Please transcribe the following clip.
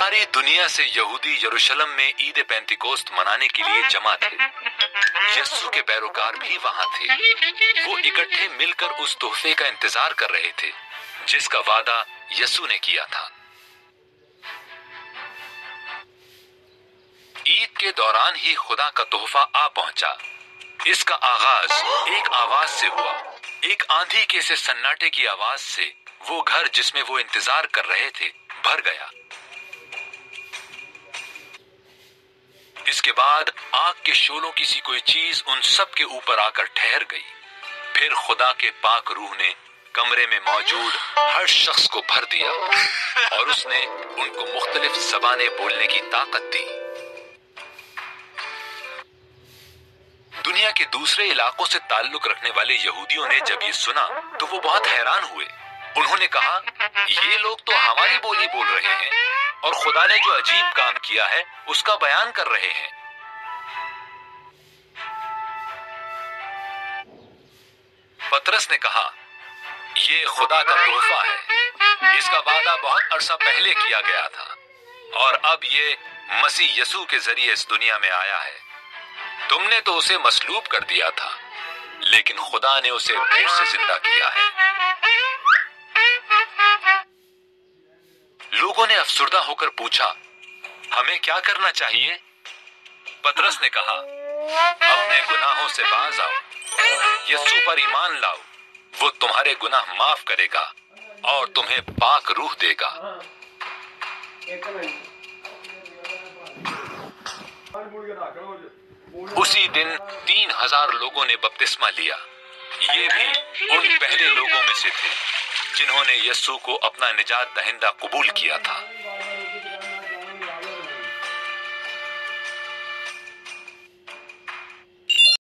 सारी दुनिया से यहूदी यरूशलेम में ईद पेंतिकोस्त मनाने के लिए जमा थे। यीशु के पैरोकार भी वहां थे। वो इकट्ठे मिलकर उस तोहफे का इंतजार कर रहे थे जिसका वादा यीशु ने किया था। ईद के दौरान ही खुदा का तोहफा आ पहुंचा। इसका आगाज एक आवाज से हुआ। एक आंधी के से सन्नाटे की आवाज से वो घर जिसमें वो इंतजार कर रहे थे भर गया। इसके बाद आग के शोलों की सी कोई चीज उन सब के ऊपर आकर ठहर गई। फिर खुदा के पाक रूह ने कमरे में मौजूद हर शख्स को भर दिया और उसने उनको मुख्तलिफ ज़बानें बोलने की ताकत दी। दुनिया के दूसरे इलाकों से ताल्लुक रखने वाले यहूदियों ने जब ये सुना तो वो बहुत हैरान हुए। उन्होंने कहा, ये लोग तो हमारी बोली बोल रहे हैं और खुदा ने जो अजीब काम किया है उसका बयान कर रहे हैं। पतरस ने कहा, ये खुदा का तोहफा है। इसका वादा बहुत अरसा पहले किया गया था और अब ये मसीह यीशु के जरिए इस दुनिया में आया है। तुमने तो उसे मसलूब कर दिया था, लेकिन खुदा ने उसे फिर से जिंदा किया है। लोगों ने अफसुर्दा होकर पूछा, हमें क्या करना चाहिए? पतरस ने कहा, अपने गुनाहों से बाज आओ, यीशु पर ईमान लाओ। वो तुम्हारे गुनाह माफ करेगा और तुम्हें पाक रूह देगा। उसी दिन 3000 लोगों ने बपतिस्मा लिया। ये भी उन पहले लोगों में से थे जिन्होंने यीशु को अपना निजात दहिंदा कबूल किया था।